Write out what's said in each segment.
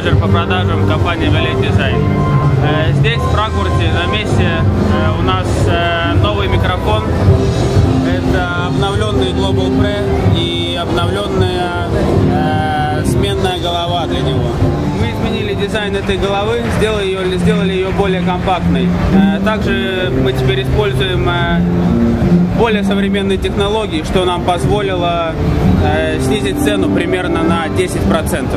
менеджер по продажам компании Valet Design. Здесь, в Франкфурте, на месте у нас новый микрофон. Это обновленный Global Pre и обновленная сменная голова для него. Мы изменили дизайн этой головы, сделали ее более компактной. Также мы теперь используем более современные технологии, что нам позволило снизить цену примерно на 10%.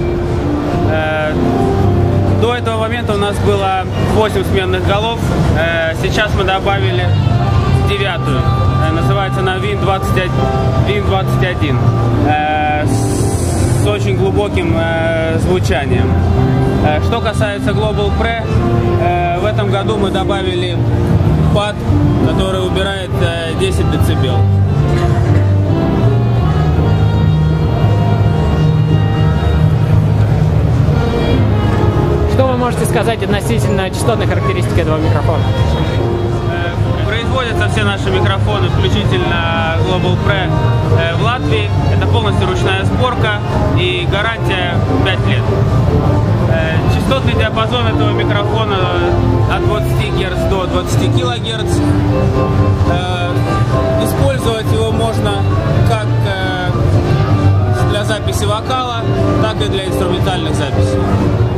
До этого момента у нас было 8 сменных голов, сейчас мы добавили 9-ю, называется она Win21, с очень глубоким звучанием. Что касается Global Pre, в этом году мы добавили пад, который убирает 10 дБ. Что вы можете сказать относительно частотной характеристики этого микрофона? Производятся все наши микрофоны, включительно Global Pre, в Латвии. Это полностью ручная сборка и гарантия 5 лет. Частотный диапазон этого микрофона от 20 Гц до 20 кГц. Использовать его можно как для записи вокала, так и для инструментальных записей.